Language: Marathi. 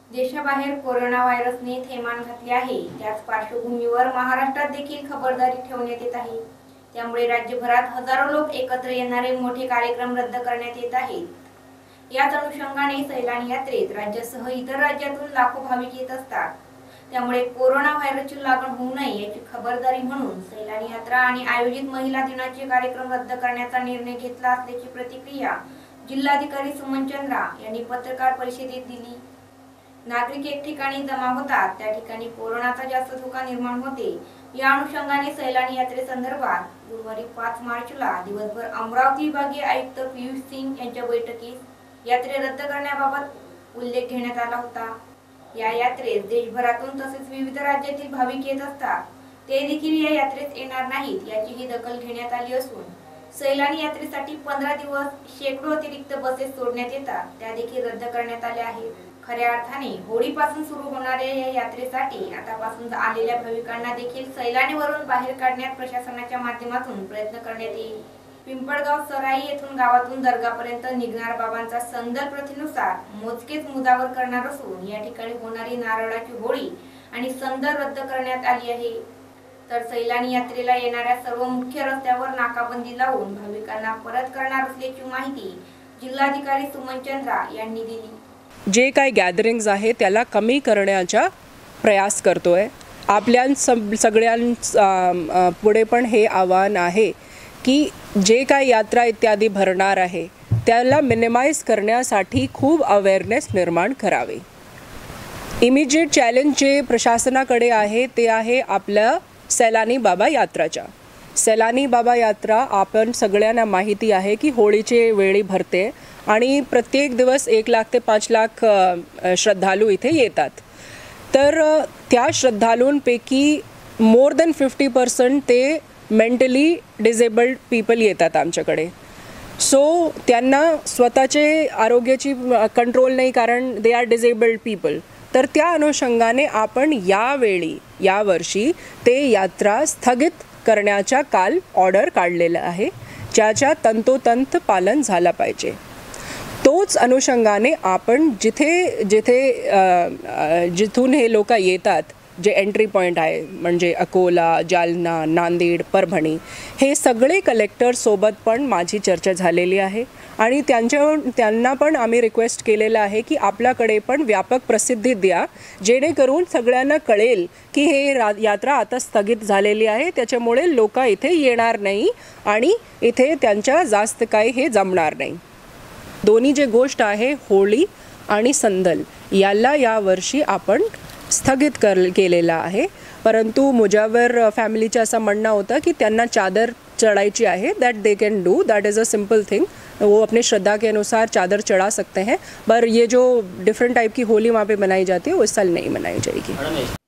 देशाबाहेर कोरोना व्हायरसने थैमान घातले आहे। त्याच पार्श्वभूमीवर महाराष्ट्रात देखील खबरदारी ठेवण्यात येत आहे। त्यामुळे राज्यभरात हजारो लोक एकत्र येणारे मोठे कार्यक्रम रद्द करण्यात येत आहेत। याच अनुषंगाने सैलानी यात्रेत राज्यासह इतर राज्यातून लाखो भाविक येत असतात। त्यामुळे कोरोना व्हायरसची लागण होऊ नये याची खबरदारी म्हणून सैलानी यात्रा आणि आयोजित महिला दिनाचे कार्यक्रम रद्द करण्याचा निर्णय घेतला असल्याची प्रतिक्रिया जिल्हाधिकारी सुमन चंद्रा यांनी पत्रकार परिषदेत दिली। नागरिक एक ठिकाणी जमा होतात, त्या ठिकाणी कोरोनाचा जास्त धोका निर्माण होते। या अनुषंगाने सैलानी यात्रेसंदर्भात गुरुवारी 5 मार्चला दिवसभर अमरावती विभागीय आयुक्त पीयूष सिंग यांच्या बैठकीत यात्रे रद्द करण्याबाबत उल्लेख घेण्यात आला होता। या यात्रेत देशभरातून तसेच विविध राज्यातील भाविक येत असतात, ते देखील या यात्रेत येणार नाहीत याचीही दखल घेण्यात आली असून सैलानी यात्रेसाठी 15 दिवस शेकडो अतिरिक्त बसेस सोडण्यात येतात, त्या देखील रद्द करण्यात आल्या आहेत। खऱ्या अर्थाने होळीपासून सुरू होणाऱ्या या यात्रेसाठी आतापासून आलेल्या भाविकांना देखील सैलानीवरून बाहेर काढण्यात प्रशासनाच्या माध्यमातून प्रयत्न करण्यात येईल। पिंपळगाव सराई येथून गावातून दर्गापर्यंत निघणार बाबांचा संदल प्रथेनुसार मोजकेच मुदावर करणार असून या ठिकाणी होणारी नारळाची होळी आणि संदल रद्द करण्यात आली आहे। तर सैलानी यात्रेला येणाऱ्या सर्व मुख्य रस्त्यावर नाकाबंदी लावून भाविकांना परत करणार असल्याची माहिती जिल्हाधिकारी सुमन चंद्रा यांनी दिली। जे काही गॅदरिंग्स आहे त्याला कमी करण्याचा प्रयास करतोय। आपल्या सगळ्यां पुढे पण हे आव्हान आहे की जे काही यात्रा इत्यादी भरणार आहे त्याला मिनिमाइज करण्यासाठी खूप अवेअरनेस निर्माण करावे। इमिजिएट चॅलेंज जे प्रशासनाकडे आहे ते आहे आपल्या सैलानी बाबा यात्राचा। सैलानी बाबा यात्रा आपण सगळ्यांना माहिती आहे की होळीचे वेळी भरते आणि प्रत्येक दिवस 1 लाख ते 5 लाख श्रद्धालू इथे येतात। तर त्या श्रद्धालूंपैकी मोर दॅन 50% ते मेंटली डिसेबल्ड पीपल येतात आमच्याकडे। सो त्यांना स्वतःचे आरोग्याची कंट्रोल नाही, कारण दे आर डिसेबल्ड पीपल। तर त्या अनुषंगाने आपण यावर्षी ते यात्रा स्थगित करण्याचा काल ऑर्डर काढलेला आहे, ज्याच्या तंतोतंत पालन झालं पाहिजे। तोच अनुषंगाने आपण जिथून हे लोक येतात, जे एंट्री पॉईंट आहे म्हणजे अकोला, जालना, नांदेड, परभणी, हे सगळे कलेक्टर सोबत पण माझी चर्चा झालेली आहे आणि त्यांना पण आम्ही रिक्वेस्ट केलेलं आहे की आपल्याकडे पण व्यापक प्रसिद्धी द्या, जेणेकरून सगळ्यांना कळेल की हे यात्रा आता स्थगित झालेली आहे, त्याच्यामुळे लोक इथे येणार नाही आणि इथे त्यांच्या जास्त काही हे जमणार नाही। दोन्ही जे गोष्ट आहे होळी आणि संदल याला यावर्षी आपण स्थगित केलेला आहे। परंतु मुजावर फॅमिलीचं असं म्हणणं होतं की त्यांना चादर चढ़ाई है, that they can do, that is a simple thing. वो अपने श्रद्धा के अनुसार चादर चढ़ा सकते हैं, पर ये जो डिफरेंट टाइप की होली वहाँ पे मनाई जाती है वो इस साल नहीं मनाई जाएगी।